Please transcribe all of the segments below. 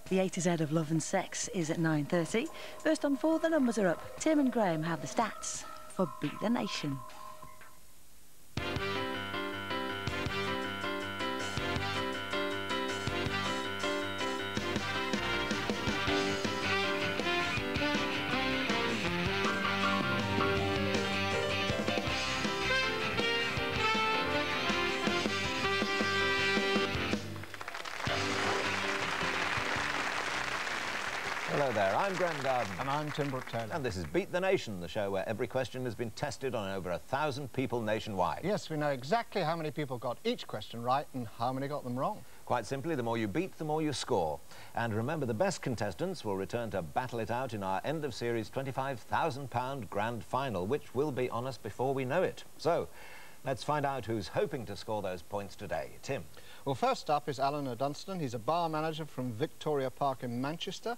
The A to Z of love and sex is at 9:30. First on 4, the numbers are up. Tim and Graham have the stats for Beat the Nation. Hello there, I'm Graham Garden. And I'm Tim Brooke-Taylor. And this is Beat the Nation, the show where every question has been tested on over 1,000 people nationwide. Yes, we know exactly how many people got each question right and how many got them wrong. Quite simply, the more you beat, the more you score. And remember, the best contestants will return to battle it out in our end-of-series £25,000 grand final, which will be on us before we know it. So, let's find out who's hoping to score those points today. Tim. Well, first up is Alan Dunstan. He's a bar manager from Victoria Park in Manchester.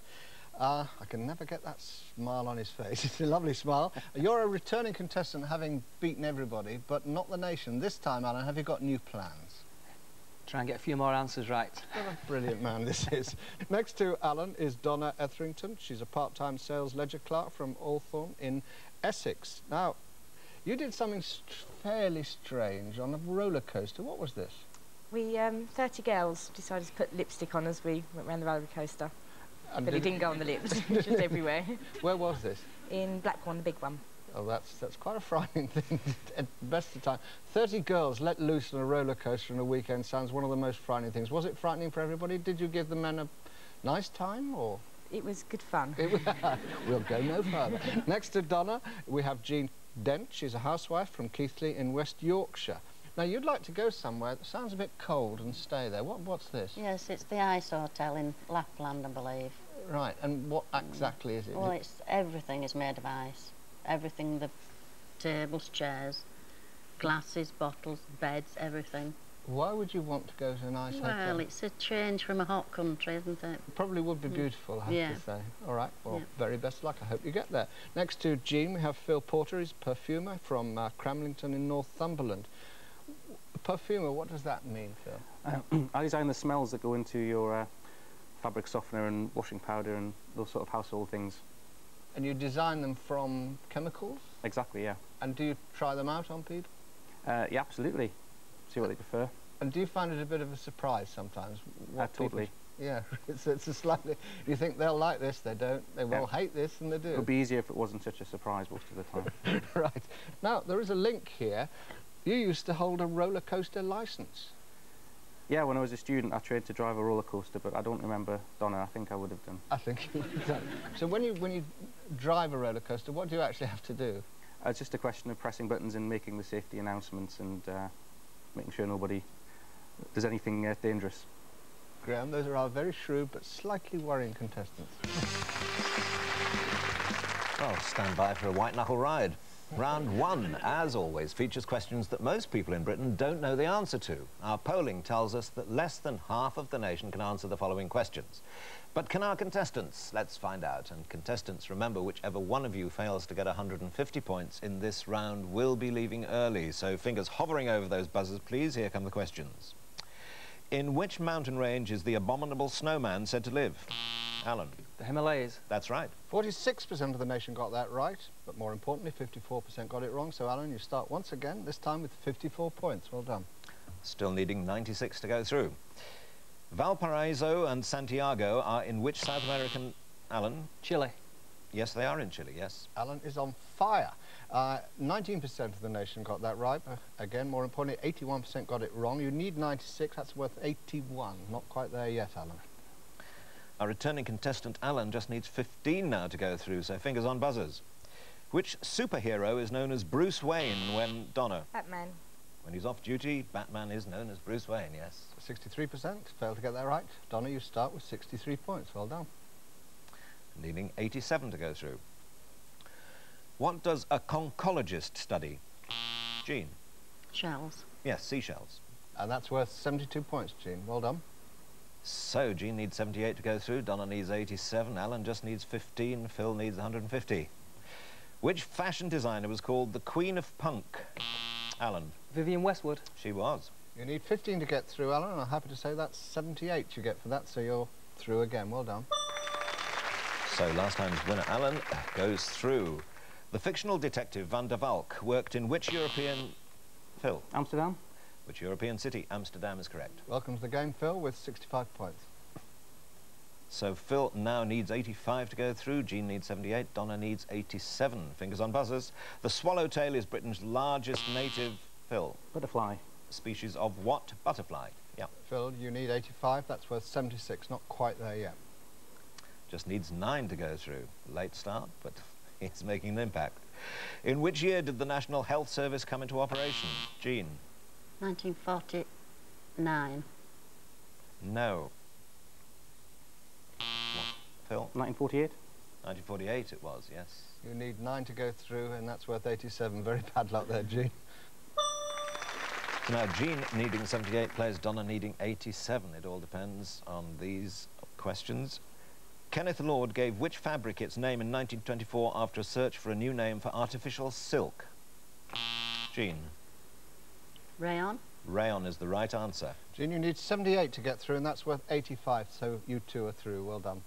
I can never get that smile on his face. It's a lovely smile. You're a returning contestant, having beaten everybody, but not the nation. This time, Alan, have you got new plans? Try and get a few more answers right. What a brilliant man this is. Next to Alan is Donna Etherington. She's a part-time sales ledger clerk from Althorne in Essex. Now, you did something fairly strange on a roller coaster. What was this? We, 30 girls, decided to put lipstick on as we went round the roller coaster. And but it didn't go on the lips, it was everywhere. Where was this? In Blackwall, the big one. Oh, that's quite a frightening thing at the best of time. 30 girls let loose on a roller coaster on a weekend sounds one of the most frightening things. Was it frightening for everybody? Did you give the men a nice time, or...? It was good fun. We'll go no further. Next to Donna, we have Jean Dent. She's a housewife from Keighley in West Yorkshire. Now, you'd like to go somewhere that sounds a bit cold and stay there. What's this? Yes, it's the Ice Hotel in Lapland, I believe. Right, and what exactly is it? Well, everything is made of ice. Everything, the tables, chairs, glasses, bottles, beds, everything. Why would you want to go to an ice hotel? Well, it's a change from a hot country, isn't it? It probably would be beautiful, I have to say. All right, well, very best luck. I hope you get there. Next to Jean, we have Phil Porter. He's a perfumer from Cramlington in Northumberland. Perfumer, what does that mean, Phil? I design the smells that go into your fabric softener and washing powder and those sort of household things. And you design them from chemicals? Exactly, yeah. And do you try them out on people? Yeah, absolutely. See what they prefer. And do you find it a bit of a surprise sometimes? Totally. Yeah, it's a slightly... You think they'll like this, they don't. They will hate this, and they do. It would be easier if it wasn't such a surprise most of the time. Right. Now, there is a link here. You used to hold a roller coaster licence. Yeah, when I was a student, I trained to drive a roller coaster, but I don't remember, Donna. I think I would have done. I think you would have done. So when you drive a roller coaster, what do you actually have to do? It's just a question of pressing buttons and making the safety announcements and making sure nobody does anything dangerous. Graham, those are our very shrewd but slightly worrying contestants. Well, stand by for a white-knuckle ride. Round 1, as always, features questions that most people in Britain don't know the answer to. Our polling tells us that less than half of the nation can answer the following questions. But can our contestants? Let's find out. And contestants, remember, whichever one of you fails to get 150 points in this round will be leaving early. So fingers hovering over those buzzers, please. Here come the questions. In which mountain range is the abominable snowman said to live? Alan. The Himalayas. That's right. 46% of the nation got that right, but more importantly, 54% got it wrong. So, Alan, you start once again, this time with 54 points. Well done. Still needing 96 to go through. Valparaiso and Santiago are in which South American... Alan? Chile. Yes, they are in Chile, yes. Alan is on fire. 19% of the nation got that right. Again, more importantly, 81% got it wrong. You need 96, that's worth 81. Not quite there yet, Alan. Our returning contestant, Alan, just needs 15 now to go through, so fingers on buzzers. Which superhero is known as Bruce Wayne when... Donna? Batman. When he's off duty, Batman is known as Bruce Wayne, yes. 63%. Failed to get that right. Donna, you start with 63 points. Well done. Needing 87 to go through. What does a conchologist study? Jean? Shells. Yes, seashells. And that's worth 72 points, Jean. Well done. So, Jean needs 78 to go through, Donna needs 87, Alan just needs 15, Phil needs 150. Which fashion designer was called the Queen of Punk? Alan? Vivienne Westwood. She was. You need 15 to get through, Alan, and I'm happy to say that's 78 you get for that, so you're Through again, well done. So last time's winner, Alan, goes through. The fictional detective Van der Valk worked in which European... Phil? Amsterdam? Which European city? Amsterdam is correct. Welcome to the game, Phil, with 65 points. So Phil now needs 85 to go through, Jean needs 78, Donna needs 87. Fingers on buzzers. The swallowtail is Britain's largest native... Phil? Butterfly. Species of what butterfly? Yeah. Phil, you need 85, that's worth 76, not quite there yet. Just needs 9 to go through. Late start, but it's making an impact. In which year did the National Health Service come into operation? Jean? 1949. No. Phil? 1948. 1948 it was, yes. You need 9 to go through, and that's worth 87. Very bad luck there, Jean. So now Jean needing 78 plays Donna needing 87. It all depends on these questions. Kenneth Lord gave which fabric its name in 1924 after a search for a new name for artificial silk? Jean? Rayon. Rayon is the right answer. Jean, you need 78 to get through, and that's worth 85, so you two are through. Well done.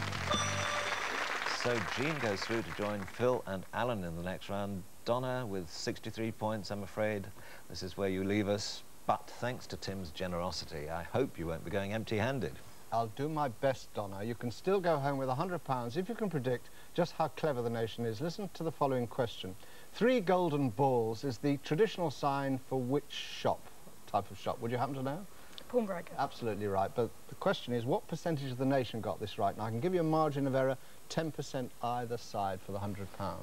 So Jean goes through to join Phil and Alan in the next round. Donna with 63 points, I'm afraid. This is where you leave us. But thanks to Tim's generosity, I hope you won't be going empty-handed. I'll do my best, Donna. You can still go home with £100 if you can predict just how clever the nation is. Listen to the following question. 3 golden balls is the traditional sign for which shop? Type of shop? Would you happen to know? Pawnbroker. Absolutely right. But the question is, what percentage of the nation got this right? Now, I can give you a margin of error, 10% either side for the £100.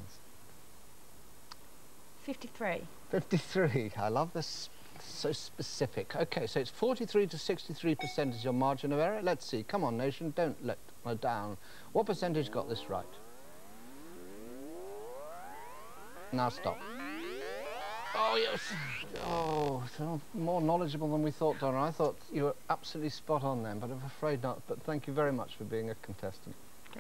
53. 53. I love this. So specific. Okay, so it's 43 to 63% is your margin of error. Let's see. Come on, nation, don't let her down. What percentage got this right? Now stop. Oh, yes. Oh, so more knowledgeable than we thought, Donna. I thought you were absolutely spot on then, but I'm afraid not. But thank you very much for being a contestant.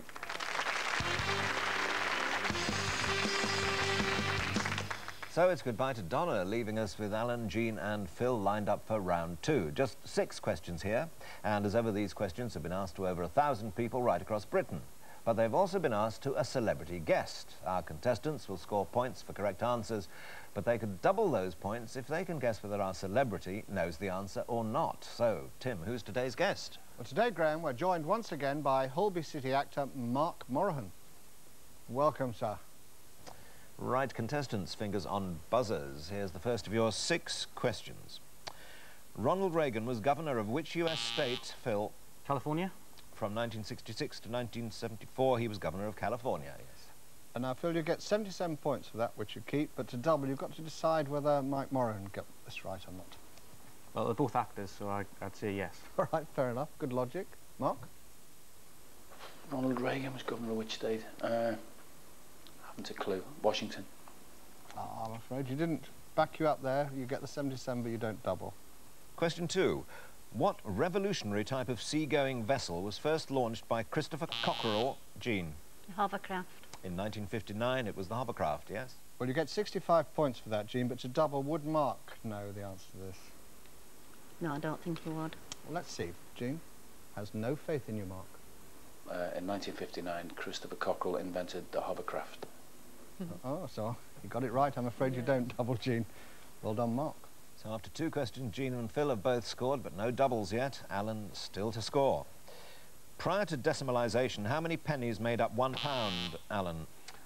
So it's goodbye to Donna, leaving us with Alan, Jean and Phil lined up for round 2. Just 6 questions here, and as ever these questions have been asked to over 1,000 people right across Britain. But they've also been asked to a celebrity guest. Our contestants will score points for correct answers, but they could double those points if they can guess whether our celebrity knows the answer or not. So, Tim, who's today's guest? Well, today, Graham, we're joined once again by Holby City actor Mark Moraghan. Welcome, sir. Right, contestants, fingers on buzzers. Here's the first of your 6 questions. Ronald Reagan was governor of which US state, Phil? California. From 1966 to 1974, he was governor of California, yes. And now, Phil, you get 77 points for that, which you keep, but to double, you've got to decide whether Mike Moraghan got this right or not. Well, they're both actors, so I'd say yes. All right, fair enough. Good logic. Mark? Ronald Reagan was governor of which state? Haven't a clue. Washington. Oh, I'm afraid you didn't. Back you up there. You get the 77, but you don't double. Question 2. What revolutionary type of seagoing vessel was first launched by Christopher Cockerell? Jean? Hovercraft. In 1959, it was the hovercraft, yes? Well, you get 65 points for that, Jean, but to double, would Mark know the answer to this? No, I don't think he would. Well, let's see. Jean has no faith in you, Mark. In 1959, Christopher Cockerell invented the hovercraft. Oh, so you got it right. I'm afraid you don't double, Jean. Well done, Mark. So after 2 questions, Jean and Phil have both scored, but no doubles yet. Alan still to score. Prior to decimalisation, how many pennies made up £1, Alan?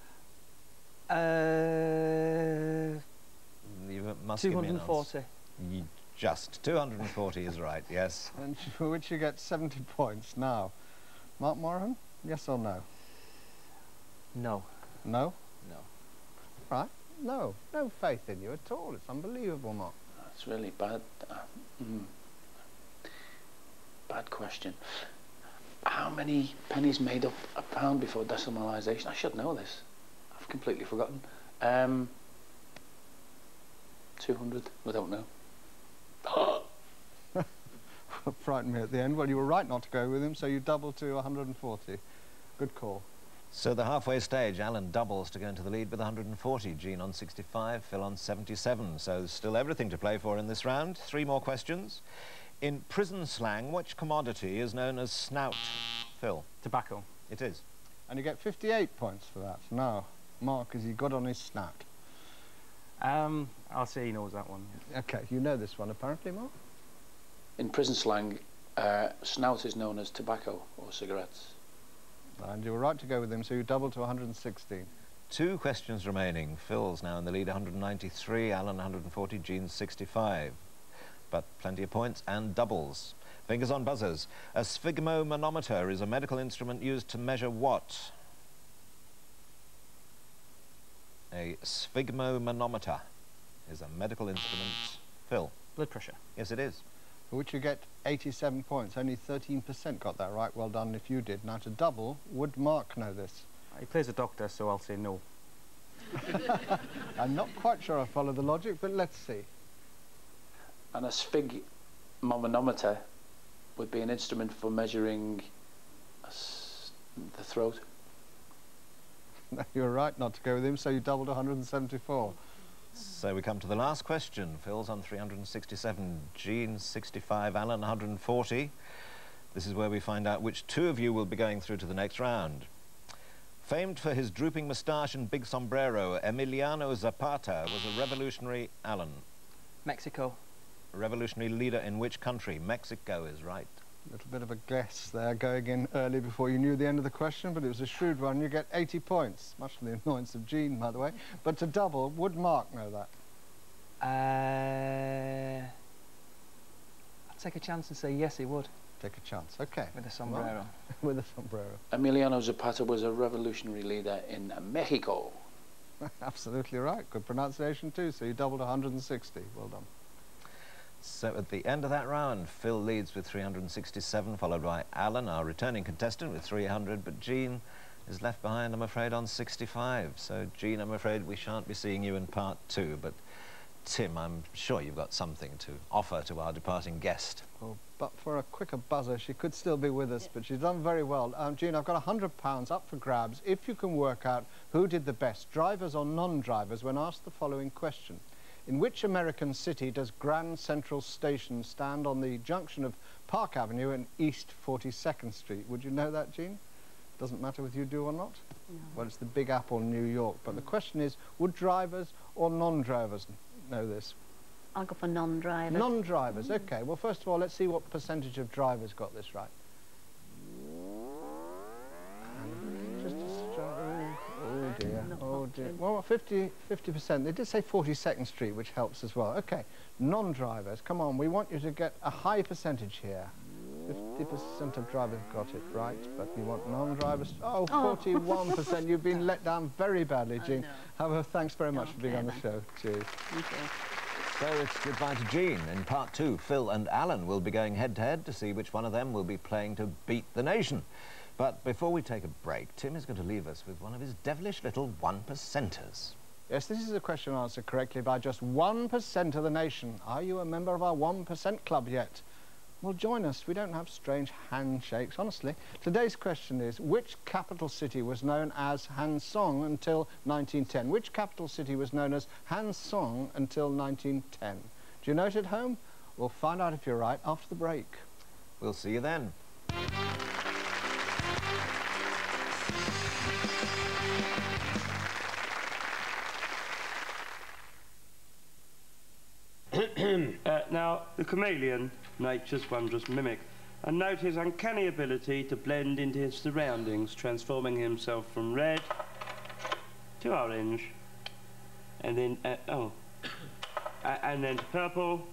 You must give me an answer. 240. Just 240 is right, yes. And for which you get 70 points. Now, Mark Moraghan, yes or no? No. No? No. Right. No. No faith in you at all. It's unbelievable, Mark. That's really bad. Bad question. How many pennies made up a pound before decimalisation? I should know this. I've completely forgotten. 200. I don't know. Frightened me at the end. Well, you were right not to go with him, so you doubled to 140. Good call. So the halfway stage, Alan doubles to go into the lead with 140. Jean on 65, Phil on 77. So still everything to play for in this round. 3 more questions. In prison slang, which commodity is known as snout? Phil? Tobacco. It is. And you get 58 points for that. Now, Mark, is he good on his snout? I'll say he knows that one. OK, you know this one, apparently, Mark? In prison slang, snout is known as tobacco or cigarettes. And you were right to go with him, so you doubled to 116. 2 questions remaining. Phil's now in the lead, 193, Alan 140, Jean 65. But plenty of points and doubles. Fingers on buzzers. A sphygmomanometer is a medical instrument used to measure what? A sphygmomanometer is a medical instrument. Phil? Blood pressure. Yes, it is. For which you get 87 points. Only 13% got that right. Well done if you did. Now, to double, would Mark know this? He plays a doctor, so I'll say no. I'm not quite sure I follow the logic, but let's see. And a sphygmomanometer would be an instrument for measuring the throat. You were right not to go with him, so you doubled to 174. So we come to the last question. Phil's on 367, Jean 65, Alan 140. This is where we find out which 2 of you will be going through to the next round. Famed for his drooping moustache and big sombrero, Emiliano Zapata was a revolutionary, Alan. Mexico. A revolutionary leader in which country? Mexico is right. A little bit of a guess there, going in early before you knew the end of the question, but it was a shrewd one. You get 80 points, much to the annoyance of Jean, by the way. But to double, would Mark know that? I'll take a chance and say yes, he would. Take a chance, OK. With a sombrero. With a sombrero. Emiliano Zapata was a revolutionary leader in Mexico. Absolutely right. Good pronunciation too, so you doubled to 160. Well done. So at the end of that round, Phil leads with 367, followed by Alan, our returning contestant, with 300, but Jean is left behind, I'm afraid, on 65. So, Jean, I'm afraid we shan't be seeing you in part 2, but Tim, I'm sure you've got something to offer to our departing guest. Well, but for a quicker buzzer, she could still be with us, but she's done very well. Jean, I've got £100 up for grabs if you can work out who did the best, drivers or non-drivers, when asked the following question. In which American city does Grand Central Station stand on the junction of Park Avenue and East 42nd Street? Would you know that, Jean? Doesn't matter whether you do or not? No. Well, it's the Big Apple, New York. But the question is, would drivers or non-drivers know this? I'll go for non-drivers. Non-drivers, OK. Well, first of all, let's see what percentage of drivers got this right. Just oh dear, oh dear. Well, 50%. They did say 42nd Street, which helps as well. OK, non-drivers, come on, we want you to get a high percentage here. 50% of drivers got it right, but you want non-drivers. Oh, 41%. You've been let down very badly, Jean. However, thanks very much for being on the show. Cheers. Thank you. So it's goodbye to Jean. In part 2, Phil and Alan will be going head-to-head to see which one of them will be playing to beat the nation. But before we take a break, Tim is going to leave us with one of his devilish little one-percenters. Yes, this is a question answered correctly by just 1% of the nation. Are you a member of our 1% club yet? Well, join us. We don't have strange handshakes, honestly. Today's question is, which capital city was known as Hansong until 1910? Which capital city was known as Hansong until 1910? Do you know it at home? We'll find out if you're right after the break. We'll see you then. Now, the chameleon, nature's wondrous mimic, and note his uncanny ability to blend into his surroundings, transforming himself from red to orange, and then, and then to purple,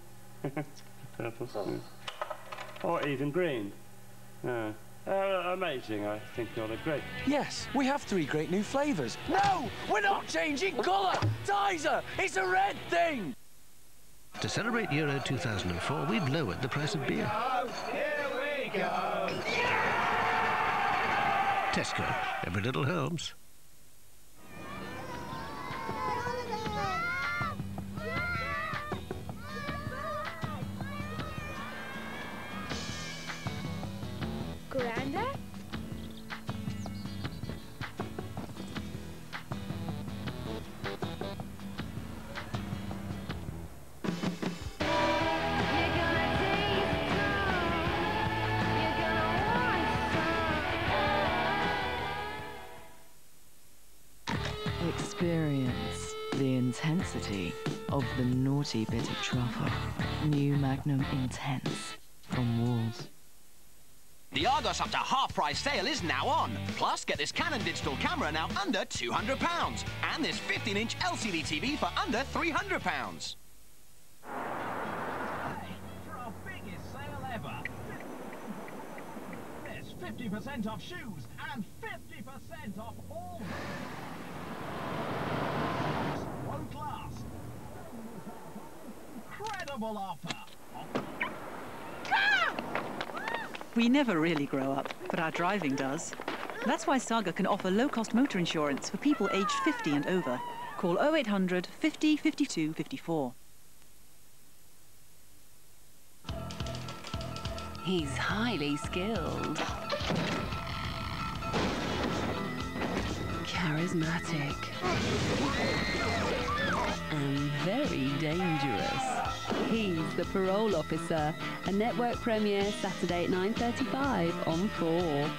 or even green. Amazing, I think you're great. Yes, we have 3 great new flavours. No, we're not changing colour! Tizer, it's a red thing! To celebrate Euro 2004, we've lowered the price of beer. Here we go! Tesco, every little helps. Granda? Experience the intensity of the naughty bit of truffle. New Magnum Intense from Wolves. The Argos up to half-price sale is now on. Plus, get this Canon digital camera now under £200. And this 15-inch LCD TV for under £300. For our biggest sale ever. There's 50% off shoes and 50% off all. Won't last. Incredible offer. We never really grow up, but our driving does. That's why Saga can offer low-cost motor insurance for people aged 50 and over. Call 0800 50 52 54. He's highly skilled, charismatic, and very dangerous. He's the parole officer. A network premiere Saturday at 9:35 on 4.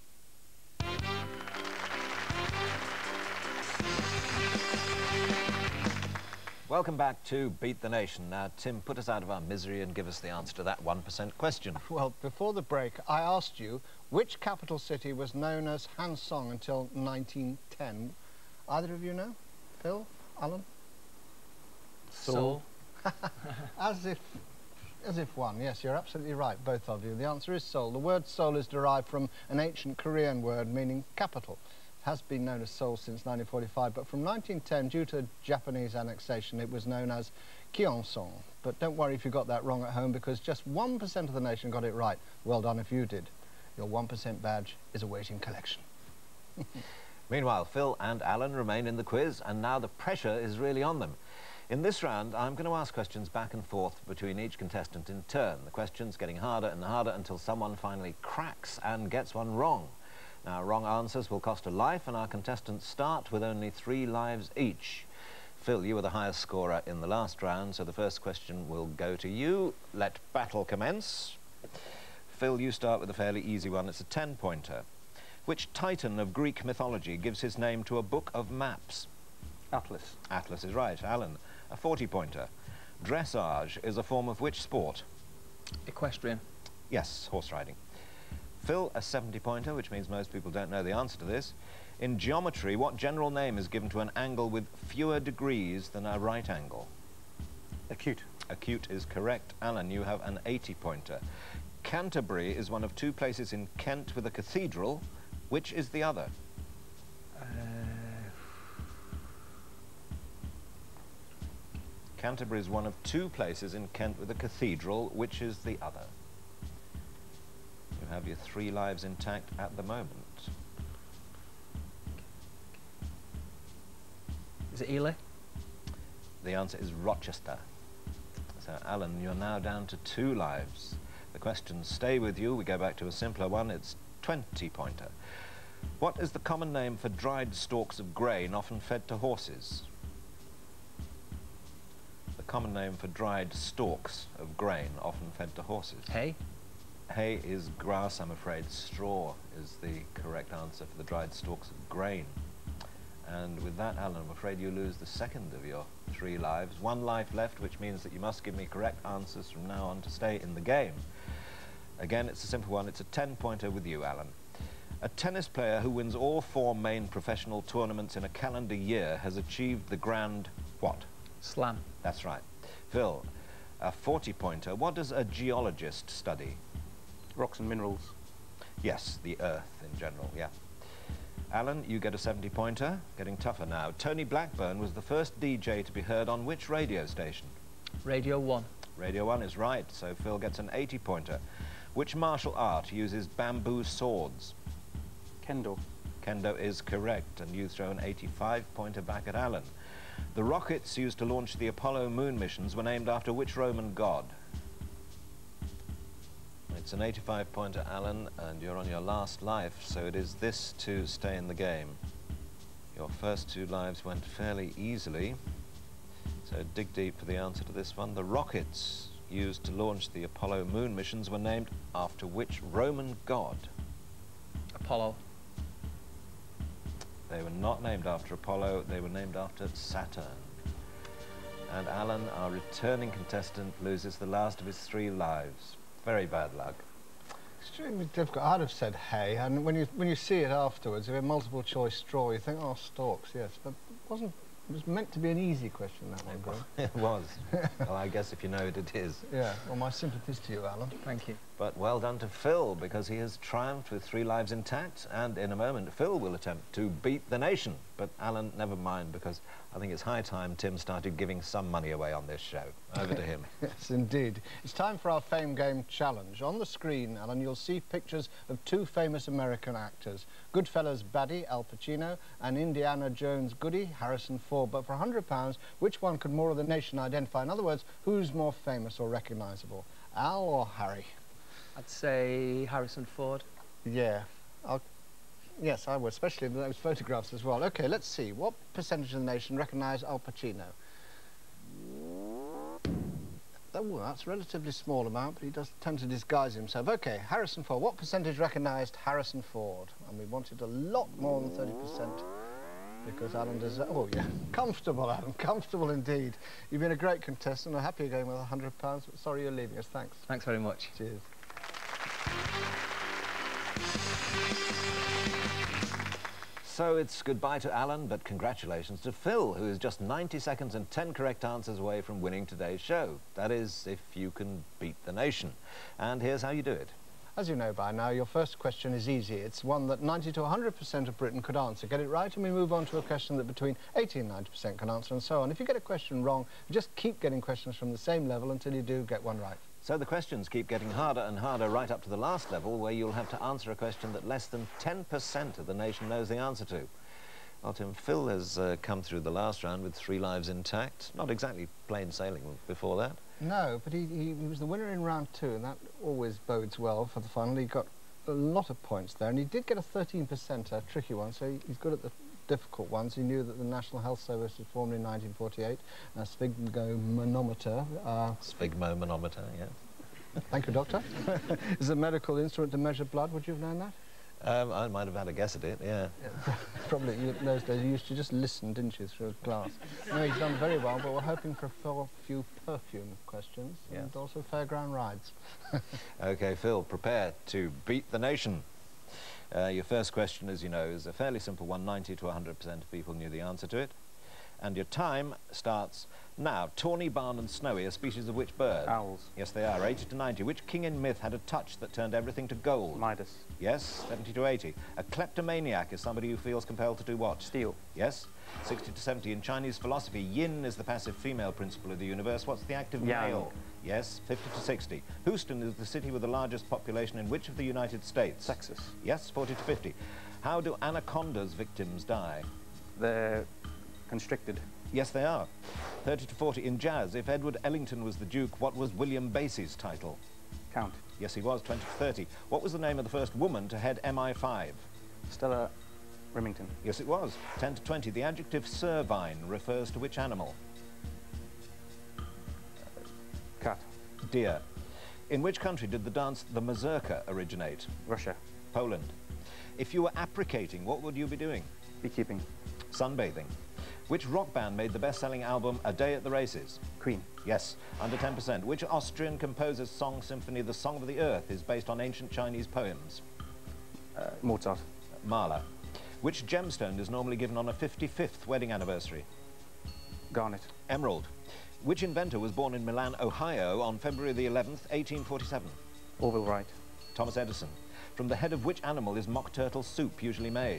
Welcome back to Beat the Nation. Now, Tim, put us out of our misery and give us the answer to that 1% question. Well, before the break, I asked you which capital city was known as Hansong until 1910. Either of you know? Phil? Alan? Seoul. As if one. Yes, you're absolutely right, both of you. The answer is Seoul. The word Seoul is derived from an ancient Korean word meaning capital. It has been known as Seoul since 1945, but from 1910, due to Japanese annexation, it was known as Gyeongsong. But don't worry if you got that wrong at home, because just 1% of the nation got it right. Well done if you did. Your 1% badge is awaiting collection. Meanwhile, Phil and Alan remain in the quiz, and now the pressure is really on them. In this round, I'm going to ask questions back and forth between each contestant in turn. The questions getting harder and harder until someone finally cracks and gets one wrong. Now, wrong answers will cost a life, and our contestants start with only 3 lives each. Phil, you were the highest scorer in the last round, so the first question will go to you. Let battle commence. Phil, you start with a fairly easy one. It's a 10-pointer. Which titan of Greek mythology gives his name to a book of maps? Atlas. Atlas is right. Alan, a 40-pointer. Dressage is a form of which sport? Equestrian. Yes, horse riding. Phil, a 70-pointer, which means most people don't know the answer to this. In geometry, what general name is given to an angle with fewer degrees than a right angle? Acute. Acute is correct. Alan, you have an 80-pointer. Canterbury is one of 2 places in Kent with a cathedral. Which is the other? Canterbury is one of 2 places in Kent with a cathedral. Which is the other? You have your 3 lives intact at the moment. Is it Ely? The answer is Rochester. So, Alan, you're now down to 2 lives. The questions stay with you. We go back to a simpler one. It's 20-pointer. What is the common name for dried stalks of grain often fed to horses? The common name for dried stalks of grain often fed to horses. Hay? Hay is grass, I'm afraid. Straw is the correct answer for the dried stalks of grain. And with that, Alan, I'm afraid you lose the second of your 3 lives. 1 life left, which means that you must give me correct answers from now on to stay in the game. Again, it's a simple one. It's a 10-pointer with you, Alan. A tennis player who wins all 4 main professional tournaments in a calendar year has achieved the grand what? Slam. That's right. Phil, a 40-pointer. What does a geologist study? Rocks and minerals. Yes, the earth in general, yeah. Alan, you get a 70-pointer. Getting tougher now. Tony Blackburn was the first DJ to be heard on which radio station? Radio 1. Radio 1 is right, so Phil gets an 80-pointer. Which martial art uses bamboo swords? Kendo. Kendo is correct, and you throw an 85-pointer back at Alan. The rockets used to launch the Apollo moon missions were named after which Roman god? It's an 85-pointer, Alan, and you're on your last life, so it is this to stay in the game. Your first 2 lives went fairly easily, so dig deep for the answer to this one. The rockets used to launch the Apollo moon missions were named after which Roman god? Apollo. They were not named after Apollo, they were named after Saturn. And Alan, our returning contestant, loses the last of his 3 lives. Very bad luck. Extremely difficult. I'd have said hay, and when you see it afterwards, if a multiple choice straw, you think, oh, storks, yes, but it was meant to be an easy question, that one, Graham. It was. Well, I guess if you know it, it is. Yeah, well, my sympathies to you, Alan. Thank you. But well done to Phil, because he has triumphed with 3 lives intact, and in a moment Phil will attempt to beat the nation. But Alan, never mind, because I think it's high time Tim started giving some money away on this show. Over to him. Yes, indeed. It's time for our Fame Game Challenge. On the screen, Alan, you'll see pictures of 2 famous American actors, Goodfellas baddie Al Pacino and Indiana Jones goodie Harrison Ford. But for £100, which one could more of the nation identify? In other words, who's more famous or recognisable, Al or Harry? I'd say Harrison Ford. Yeah, yes, I would, especially those photographs as well. OK, let's see. What percentage of the nation recognise Al Pacino? Oh, that's a relatively small amount, but he does tend to disguise himself. OK, Harrison Ford. What percentage recognised Harrison Ford? And we wanted a lot more than 30%. Because Alan does that. Oh, yeah. Comfortable, Alan. Comfortable indeed. You've been a great contestant. I'm happy you're going with £100. But sorry you're leaving us. Thanks. Thanks very much. Cheers. So it's goodbye to Alan, but congratulations to Phil, who is just 90 seconds and 10 correct answers away from winning today's show. That is, if you can beat the nation. And here's how you do it. As you know by now, your first question is easy. It's one that 90 to 100% of Britain could answer. Get it right, and we move on to a question that between 80 and 90% can answer, and so on. If you get a question wrong, just keep getting questions from the same level until you do get one right. So the questions keep getting harder and harder right up to the last level, where you'll have to answer a question that less than 10% of the nation knows the answer to. Well, Tim, Phil has come through the last round with 3 lives intact. Not exactly plain sailing before that. No, but he was the winner in round 2, and that always bodes well for the final. He got a lot of points there, and he did get a 13%, a tricky one, so he's good at the difficult ones. He knew that the National Health Service was formed in 1948, a sphygmomanometer. Sphygmomanometer, yes. Thank you, Doctor. Is a medical instrument to measure blood. Would you have known that? I might have had a guess at it, yeah. Probably in those days you used to just listen, didn't you, through a glass. No, he's done very well, but we're hoping for a few perfume questions and also fairground rides. OK, Phil, prepare to beat the nation. Your first question, as you know, is a fairly simple one. 90 to 100% of people knew the answer to it. And your time starts now. Tawny, barn and snowy are species of which bird? Owls. Yes, they are. 80 to 90. Which king in myth had a touch that turned everything to gold? Midas. Yes. 70 to 80. A kleptomaniac is somebody who feels compelled to do what? Steal. Yes. 60 to 70. In Chinese philosophy, yin is the passive female principle of the universe. What's the active male? Yes. 50 to 60. Houston is the city with the largest population in which of the United States? Texas. Yes. 40 to 50. How do anacondas' victims die? They're constricted. Yes, they are. 30 to 40. In jazz, if Edward Ellington was the Duke, what was William Basie's title? Count. Yes, he was. 20 to 30. What was the name of the first woman to head MI5? Stella Remington. Yes, it was. 10 to 20. The adjective cervine refers to which animal? Cat. Deer. In which country did the dance the mazurka originate? Russia. Poland. If you were applicating, what would you be doing? Beekeeping. Sunbathing. Which rock band made the best-selling album A Day at the Races? Queen. Yes, under 10%. Which Austrian composer's song symphony The Song of the Earth is based on ancient Chinese poems? Mozart. Mahler. Which gemstone is normally given on a 55th wedding anniversary? Garnet. Emerald. Which inventor was born in Milan, Ohio on February the 11th, 1847? Orville Wright. Thomas Edison. From the head of which animal is mock turtle soup usually made?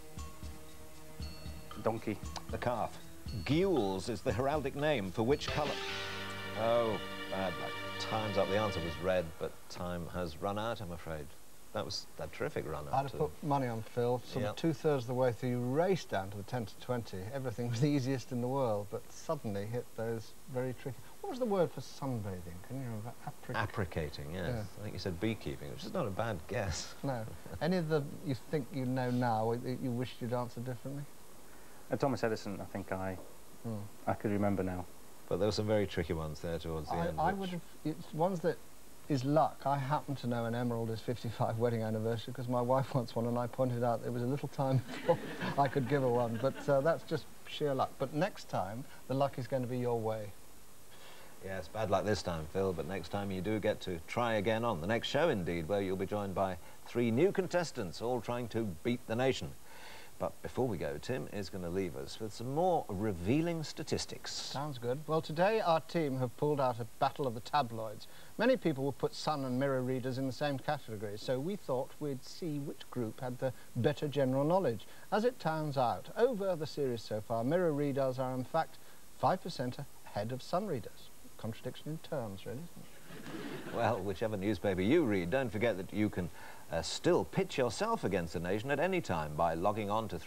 Donkey. The calf. Gules is the heraldic name for which colour? Oh, bad luck. Time's up. The answer was red, but time has run out, I'm afraid. That was a terrific run out. I'd have put money on Phil. Sort of 2/3 of the way through, you raced down to the 10 to 20. Everything was the easiest in the world, but suddenly hit those very tricky. What was the word for sunbathing? Can you remember? Applicating, yes. Yeah. I think you said beekeeping, which is not a bad guess. No. Any of the you think you know now you wished you'd answered differently? Thomas Edison, I think I could remember now. But there were some very tricky ones there towards the end. I would have... It's ones that is luck. I happen to know an emerald is 55 wedding anniversary because my wife wants one, and I pointed out there was a little time before I could give her one. But that's just sheer luck. But next time, the luck is going to be your way. Yeah, it's bad luck this time, Phil, but next time you do get to try again on the next show, indeed, where you'll be joined by 3 new contestants, all trying to beat the nation. But before we go, Tim is going to leave us with some more revealing statistics. Sounds good. Well, today our team have pulled out a battle of the tabloids. Many people will put Sun and Mirror readers in the same category, so we thought we'd see which group had the better general knowledge. As it turns out, over the series so far, Mirror readers are in fact 5% ahead of Sun readers. Contradiction in terms, really, isn't it? Well, whichever newspaper you read, don't forget that you can still pitch yourself against the nation at any time by logging on to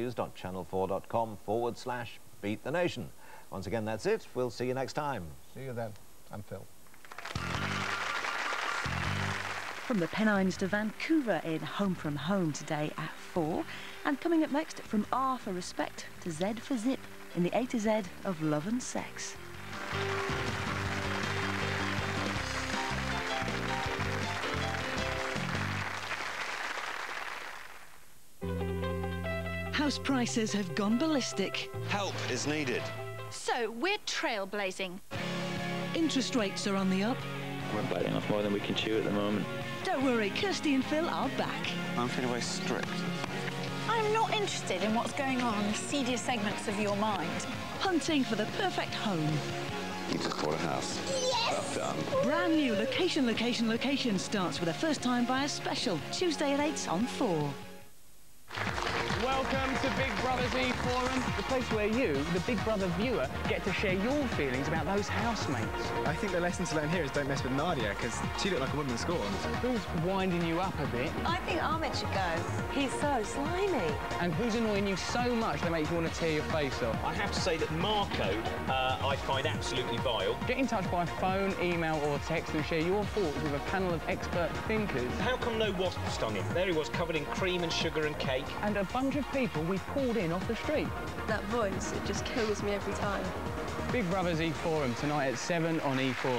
www.channel4.com/beat-the-nation. Once again, that's it. We'll see you next time. See you then. I'm Phil. From the Pennines to Vancouver in Home From Home today at 4. And coming up next, from R for Respect to Z for Zip in the A to Z of Love and Sex. House prices have gone ballistic. Help is needed. So, we're trailblazing. Interest rates are on the up. We're biting off more than we can chew at the moment. Don't worry, Kirsty and Phil are back. I'm feeling very strict. I'm not interested in what's going on the seedier segments of your mind. Hunting for the perfect home. You just bought a house. Yes! Well done. Brand new Location starts with a first-time buyer special, Tuesday at 8 on 4. Welcome to Big Brother's E-Forum, the place where you, the Big Brother viewer, get to share your feelings about those housemates. I think the lesson to learn here is don't mess with Nadia, because she looked like a woman scorned. Who's winding you up a bit? I think Ahmed should go. He's so slimy. And who's annoying you so much they make you want to tear your face off? I have to say that Marco, I find absolutely vile. Get in touch by phone, email or text and share your thoughts with a panel of expert thinkers. How come no wasp stung him? There he was, covered in cream and sugar and cake. And a bunch of people we pulled in off the street. That voice, it just kills me every time. Big Brother's E-Forum tonight at 7 on E4.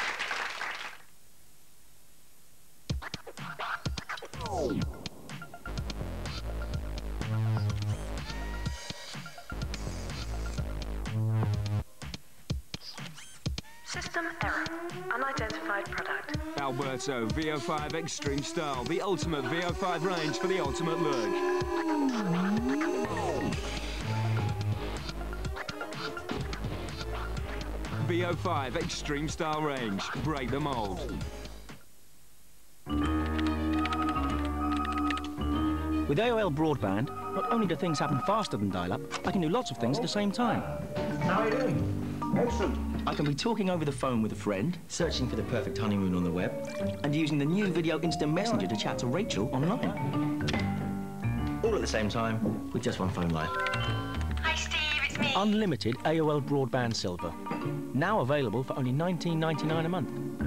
System error. Unidentified product. Alberto VO5 Extreme Style, the ultimate VO5 range for the ultimate look. VO5 Extreme Style range. Break the mold. With AOL Broadband, not only do things happen faster than dial-up, I can do lots of things at the same time. How are you doing? Excellent. I can be talking over the phone with a friend, searching for the perfect honeymoon on the web, and using the new Video Instant Messenger to chat to Rachel online. All at the same time, with just one phone line. Hi, Steve, it's me. Unlimited AOL Broadband Silver. Now available for only $19.99 a month.